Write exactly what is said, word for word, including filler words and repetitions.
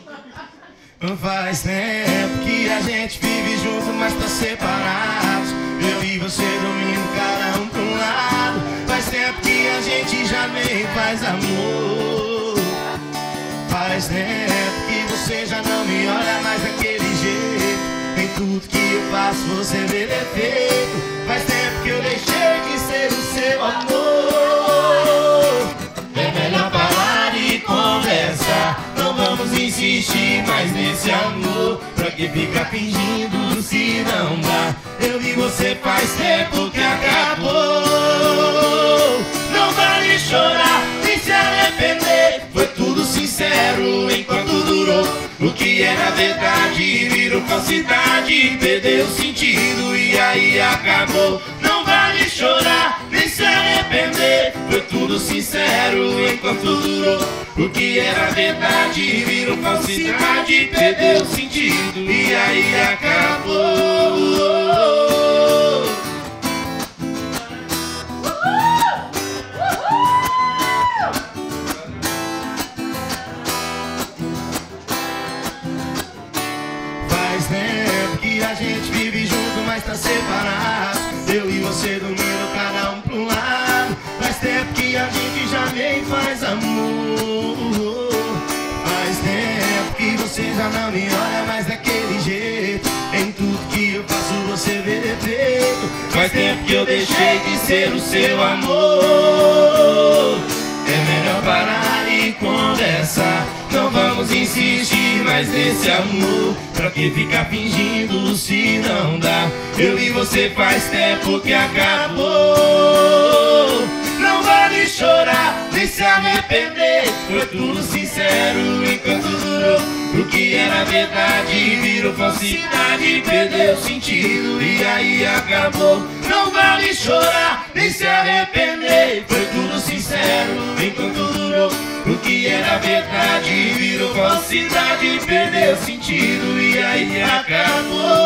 Faz tempo que a gente vive junto, mas tá separados. Eu e você dormindo, cada um pra um lado. Faz tempo que a gente já nem faz amor. Faz tempo que você já não me olha mais daquele jeito. Em tudo que eu faço você vê defeito. Faz tempo que eu deixei de ser o seu amor. É melhor parar e conversar. Não vamos insistir mais nesse amor. Pra que ficar fingindo se não dá? Eu e você faz tempo que acabou. Não vale chorar nem se arrepender. Foi tudo sincero enquanto durou. O que era verdade virou falsidade. Perdeu o sentido e aí acabou. Não vale chorar nem se arrepender. Foi tudo sincero enquanto durou. O que era verdade virou falsidade. Perdeu o sentido e aí acabou. Faz tempo que a gente vive junto, mas tá separado. Eu e você dormindo, cada um pra um lado. Faz tempo que a gente já nem faz amor. Faz tempo que você já não me olha mais daquele jeito. Em tudo que eu faço você vê defeito. Faz tempo que eu deixei de ser o seu amor. É melhor parar e conversar. Não vamos insistir mais nesse amor. Pra que ficar fingindo se não dá? Eu e você faz tempo que acabou. Não vale chorar nem se arrepender. Foi tudo sincero enquanto durou. O que era verdade virou falsidade. Perdeu sentido e aí acabou. Não vale chorar nem se arrepender. Foi tudo sincero enquanto durou. O que era verdade virou falsidade. Perdeu sentido e aí acabou.